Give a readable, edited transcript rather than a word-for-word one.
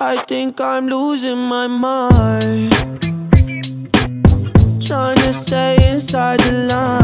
I think I'm losing my mind, trying to stay inside the line.